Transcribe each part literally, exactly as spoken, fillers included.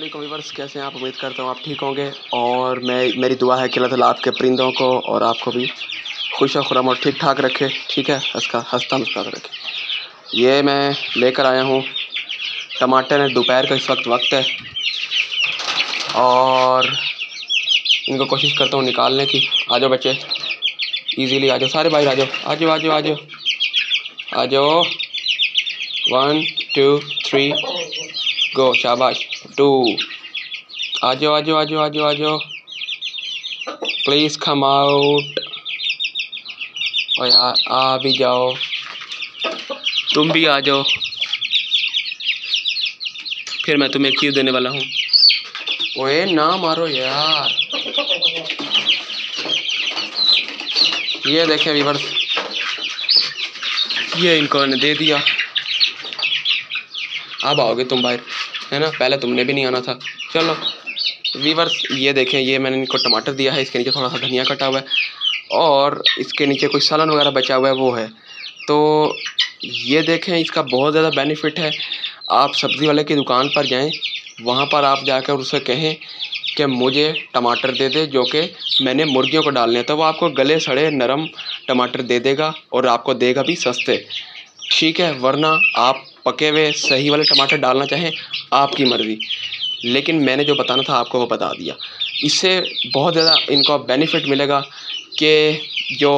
वालेकुम व्यूअर्स, कैसे हैं आप। उम्मीद करता हूँ आप ठीक होंगे और मैं मेरी दुआ है कि अल्लाह ताला आपके परिंदों को और आपको भी खुश और खुर्रम और ठीक ठाक रखे। ठीक है, हंसता हंसता मुस्कुराता रखे। ये मैं लेकर आया हूँ टमाटर है। दोपहर का इस वक्त वक्त है और इनको कोशिश करता हूँ निकालने की। आ जाओ बच्चे, इजीली आ जाओ, सारे बाहर आ जाओ, आ जाओ आ जाओ आ जाओ आ जाओ। वन टू थ्री गो, शाबाश। टू, आ जाओ आ जाओ आ जाओ आ जाओ आ जाओ, प्लीज़ कम आउट। और आ, आ भी जाओ, तुम भी आ जाओ। फिर मैं तुम्हें एक चीज़ देने वाला हूँ। ओए ना मारो यार। ये देखें व्यूअर्स, ये इनको ने दे दिया। अब आओगे तुम बाहर, है ना, पहले तुमने भी नहीं आना था। चलो व्यूअर्स, ये देखें, ये मैंने इनको टमाटर दिया है, इसके नीचे थोड़ा सा धनिया कटा हुआ है और इसके नीचे कोई सालन वगैरह बचा हुआ है वो है। तो ये देखें, इसका बहुत ज़्यादा बेनिफिट है। आप सब्ज़ी वाले की दुकान पर जाएं, वहाँ पर आप जाकर उससे कहें कि मुझे टमाटर दे दे जो कि मैंने मुर्गियों को डालने हैं, तो वो आपको गले सड़े नरम टमाटर दे देगा और आपको देगा भी सस्ते। ठीक है, वरना आप पके हुए सही वाले टमाटर डालना चाहें आपकी मर्ज़ी, लेकिन मैंने जो बताना था आपको वो बता दिया। इससे बहुत ज़्यादा इनको बेनिफिट मिलेगा कि जो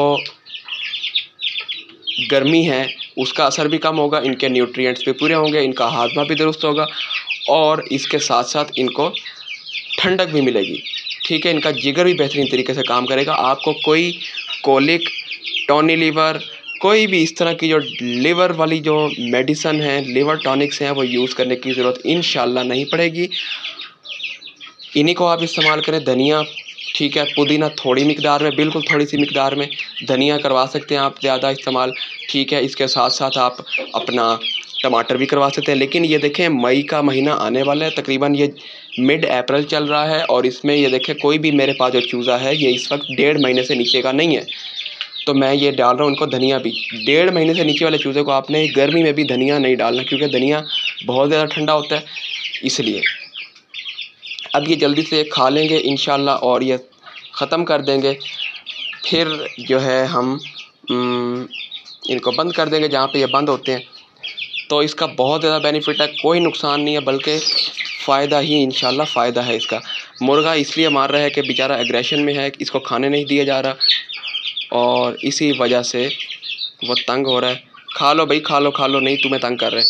गर्मी है उसका असर भी कम होगा, इनके न्यूट्रिएंट्स भी पूरे होंगे, इनका हाजमा भी दुरुस्त होगा और इसके साथ साथ इनको ठंडक भी मिलेगी। ठीक है, इनका जिगर भी बेहतरीन तरीके से काम करेगा। आपको कोई कोलिक, टॉनी लीवर, कोई भी इस तरह की जो लीवर वाली जो मेडिसन है, लीवर टॉनिक्स हैं, वो यूज़ करने की ज़रूरत इंशाल्लाह नहीं पड़ेगी। इन्हीं को आप इस्तेमाल करें। धनिया, ठीक है, पुदीना थोड़ी मिकदार में, बिल्कुल थोड़ी सी मिकदार में, धनिया करवा सकते हैं आप ज़्यादा इस्तेमाल। ठीक है, इसके साथ साथ आप अपना टमाटर भी करवा सकते हैं। लेकिन ये देखें, मई का महीना आने वाला है, तकरीबन ये मिड अप्रैल चल रहा है और इसमें ये देखें कोई भी मेरे पास जो चूज़ा है ये इस वक्त डेढ़ महीने से नीचे का नहीं है। तो मैं ये डाल रहा हूँ इनको धनिया भी। डेढ़ महीने से नीचे वाले चूज़े को आपने गर्मी में भी धनिया नहीं डालना, क्योंकि धनिया बहुत ज़्यादा ठंडा होता है, इसलिए। अब ये जल्दी से खा लेंगे इंशाल्लाह और ये ख़त्म कर देंगे। फिर जो है हम इनको बंद कर देंगे जहाँ पे ये बंद होते हैं। तो इसका बहुत ज़्यादा बेनिफिट है, कोई नुकसान नहीं है, बल्कि फ़ायदा ही इंशाल्लाह फ़ायदा है इसका। मुर्गा इसलिए मार रहा है कि बेचारा एग्रेशन में है, इसको खाने नहीं दिया जा रहा और इसी वजह से वो तंग हो रहा है। खा लो भाई, खा लो खा लो, नहीं तुम्हें तंग कर रहे।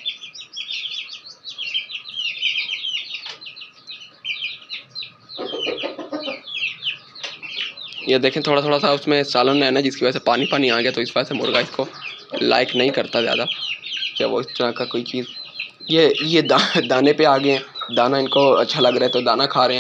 ये देखें, थोड़ा थोड़ा सा उसमें सालन है ना, जिसकी वजह से पानी पानी आ गया, तो इस वजह से मुर्गा इसको लाइक नहीं करता ज़्यादा कि वो इस तरह का कोई चीज़। ये ये दा, दाने पे आ गए हैं, दाना इनको अच्छा लग रहा है तो दाना खा रहे हैं।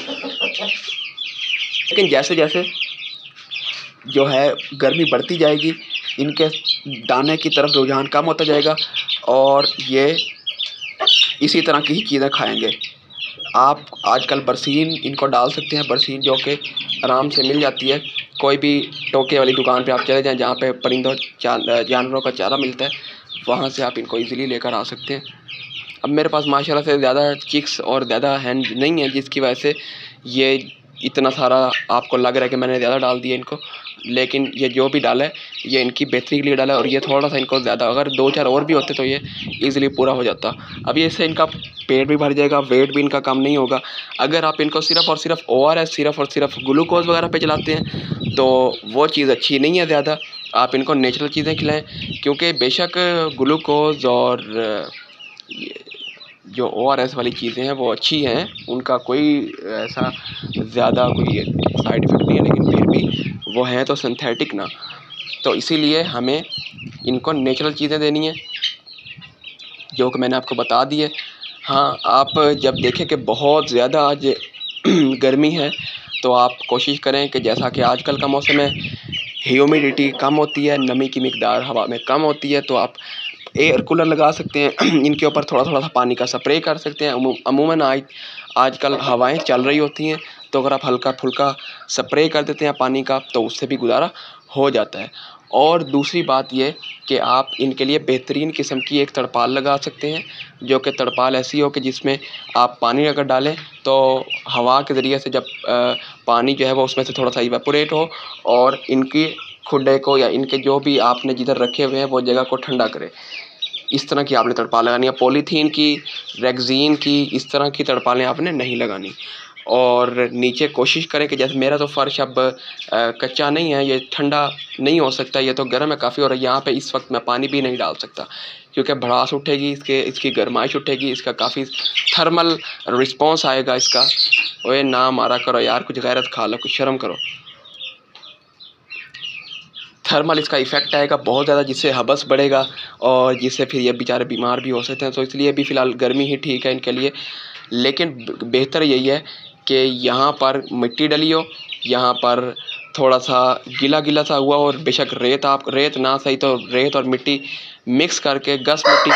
लेकिन जैसे जैसे जो है गर्मी बढ़ती जाएगी, इनके दाने की तरफ रुझान कम होता जाएगा और ये इसी तरह की ही चीज़ें खाएंगे। आप आजकल बरसीन इनको डाल सकते हैं, बरसीन जो कि आराम से मिल जाती है। कोई भी टोके वाली दुकान पे आप चले जाएं जहाँ पे परिंदों जानवरों का चारा मिलता है, वहाँ से आप इनको इजीली लेकर आ सकते हैं। अब मेरे पास माशाल्लाह से ज़्यादा चिक्स और ज़्यादा हैंड नहीं है, जिसकी वजह से ये इतना सारा आपको लग रहा है कि मैंने ज़्यादा डाल दिया इनको, लेकिन ये जो भी डाला है ये इनकी बेहतरी के लिए डाला है और ये थोड़ा सा इनको ज़्यादा, अगर दो चार और भी होते तो ये इजीली पूरा हो जाता। अब ये इससे इनका पेट भी भर जाएगा, वेट भी इनका कम नहीं होगा। अगर आप इनको सिर्फ़ और सिर्फ ओ आर एस, सिर्फ़ और सिर्फ ग्लूकोज वगैरह पे चलाते हैं तो वो चीज़ अच्छी नहीं है ज़्यादा। आप इनको नेचुरल चीज़ें खिलाएँ, क्योंकि बेशक ग्लूकोज और जो ओ आर एस वाली चीज़ें हैं वो अच्छी हैं, उनका कोई ऐसा ज़्यादा कोई साइड इफ़ेक्ट नहीं है, लेकिन फिर भी वो हैं तो सिंथेटिक ना। तो इसीलिए हमें इनको नेचुरल चीज़ें देनी है जो कि मैंने आपको बता दी है। हाँ, आप जब देखें कि बहुत ज़्यादा आज गर्मी है तो आप कोशिश करें कि जैसा कि आजकल का मौसम है, ह्यूमिडिटी कम होती है, नमी की मिकदार हवा में कम होती है, तो आप एयर कूलर लगा सकते हैं, इनके ऊपर थोड़ा थोड़ा सा पानी का स्प्रे कर सकते हैं। अमूमन आज आजकल हवाएं चल रही होती हैं, तो अगर आप हल्का फुल्का स्प्रे कर देते हैं पानी का तो उससे भी गुजारा हो जाता है। और दूसरी बात ये कि आप इनके लिए बेहतरीन किस्म की एक तरपाल लगा सकते हैं, जो कि तरपाल ऐसी हो कि जिसमें आप पानी अगर डालें तो हवा के ज़रिए से जब आ, पानी जो है वो उसमें से थोड़ा सा इवेपोरेट हो और इनकी खुडे को या इनके जो भी आपने जिधर रखे हुए हैं वो जगह को ठंडा करे। इस तरह की आपने तरपाल लगानी है। पॉलीथीन की, रेगज़ीन की, इस तरह की तरपालें आपने नहीं लगानी। और नीचे कोशिश करें कि जैसे मेरा तो फ़र्श अब आ, कच्चा नहीं है, ये ठंडा नहीं हो सकता, ये तो गर्म है काफ़ी, और यहाँ पे इस वक्त मैं पानी भी नहीं डाल सकता क्योंकि भड़ास उठेगी, इसके इसकी गर्माइश उठेगी, इसका काफ़ी थर्मल रिस्पॉन्स आएगा इसका। ओए ना मारा करो यार, कुछ गैरत खा लो, कुछ शर्म करो। थर्मल इसका इफ़ेक्ट आएगा बहुत ज़्यादा, जिससे हबस बढ़ेगा और जिससे फिर ये बेचारे बीमार भी हो सकते हैं। तो इसलिए भी फ़िलहाल गर्मी ही ठीक है इनके लिए। लेकिन बेहतर यही है कि यहाँ पर मिट्टी डली हो, यहाँ पर थोड़ा सा गीला गीला सा हुआ, और बेशक रेत, आप रेत ना सही तो रेत और मिट्टी मिक्स करके गस मिट्टी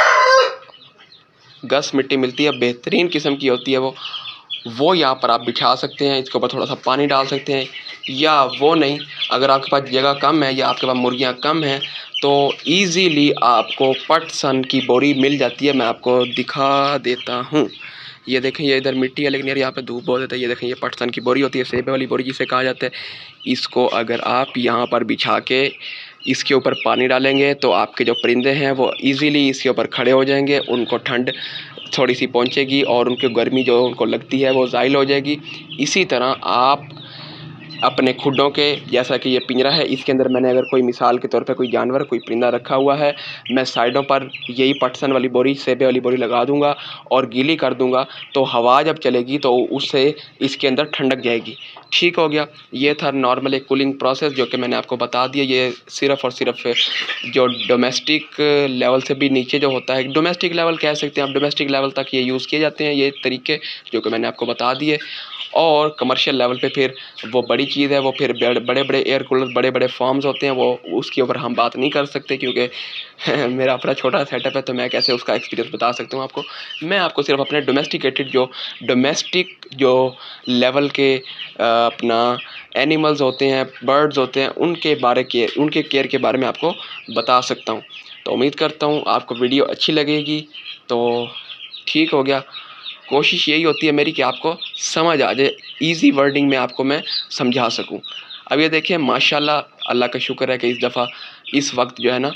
गस मिट्टी मिलती है, बेहतरीन किस्म की होती है वो वो यहाँ पर आप बिछा सकते हैं। इसके ऊपर थोड़ा सा पानी डाल सकते हैं, या वो नहीं, अगर आपके पास जगह कम है या आपके पास मुर्गियाँ कम हैं तो इजीली आपको पटसन की बोरी मिल जाती है। मैं आपको दिखा देता हूँ। ये देखें, ये इधर मिट्टी है लेकिन यार यहाँ पे धूप बहुत होता है। ये देखें, ये पटसन की बोरी होती है, सेबे वाली बोरी जिसे कहा जाता है। इसको अगर आप यहाँ पर बिछा के इसके ऊपर पानी डालेंगे तो आपके जो परिंदे हैं वो इजीली इसके ऊपर खड़े हो जाएंगे, उनको ठंड थोड़ी सी पहुंचेगी और उनकी गर्मी जो उनको लगती है वो ज़ाइल हो जाएगी। इसी तरह आप अपने खुडों के, जैसा कि ये पिंजरा है, इसके अंदर मैंने अगर कोई मिसाल के तौर पे कोई जानवर, कोई परिंदा रखा हुआ है, मैं साइडों पर यही पटसन वाली बोरी, सेबे वाली बोरी लगा दूंगा और गीली कर दूंगा, तो हवा जब चलेगी तो उससे इसके अंदर ठंडक जाएगी। ठीक हो गया। ये था नॉर्मल एक कूलिंग प्रोसेस जो कि मैंने आपको बता दिया। ये सिर्फ़ और सिर्फ जो डोमेस्टिक लेवल से भी नीचे जो होता है, डोमेस्टिक लेवल कह सकते हैं आप, डोमेस्टिक लेवल तक ये यूज़ किए जाते हैं ये तरीके जो कि मैंने आपको बता दिए। और कमर्शियल लेवल पे फिर वो बड़ी चीज़ है, वो फिर बड़े बड़े एयर कूलर, बड़े बड़े फार्म्स होते हैं, वो उसके ऊपर हम बात नहीं कर सकते क्योंकि मेरा अपना छोटा सेटअप है, तो मैं कैसे उसका एक्सपीरियंस बता सकता हूँ आपको। मैं आपको सिर्फ अपने डोमेस्टिकेटेड जो डोमेस्टिक जो लेवल के आ, अपना एनिमल्स होते हैं, बर्ड्स होते हैं, उनके बारे के उनके केयर के बारे में आपको बता सकता हूँ। तो उम्मीद करता हूँ आपको वीडियो अच्छी लगेगी। तो ठीक हो गया। कोशिश यही होती है मेरी कि आपको समझ आ जाए, इजी वर्डिंग में आपको मैं समझा सकूं। अब ये देखिए, माशाल्लाह, अल्लाह का शुक्र है कि इस दफ़ा इस वक्त जो है ना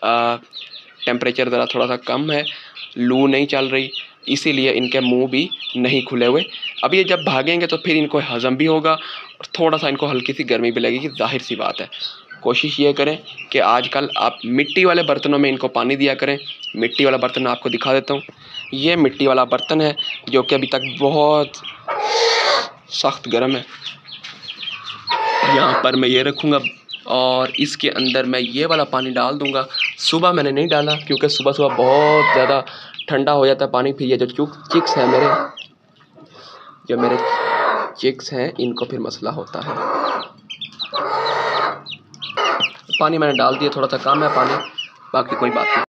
टेम्परेचर ज़रा थोड़ा सा कम है, लू नहीं चल रही, इसीलिए इनके मुंह भी नहीं खुले हुए। अब ये जब भागेंगे तो फिर इनको हज़म भी होगा और थोड़ा सा इनको हल्की सी गर्मी भी लगेगी, जाहिर सी बात है। कोशिश ये करें कि आजकल आप मिट्टी वाले बर्तनों में इनको पानी दिया करें। मिट्टी वाला बर्तन मैं आपको दिखा देता हूँ। ये मिट्टी वाला बर्तन है जो कि अभी तक बहुत सख्त गर्म है। यहाँ पर मैं ये रखूँगा और इसके अंदर मैं ये वाला पानी डाल दूँगा। सुबह मैंने नहीं डाला क्योंकि सुबह सुबह बहुत ज़्यादा ठंडा हो जाता है पानी। फिर ये जो चुक चिक्स हैं मेरे जो मेरे चिक्स हैं, इनको फिर मसला होता है। पानी मैंने डाल दिया, थोड़ा सा कम है पानी, बाकी कोई बात नहीं।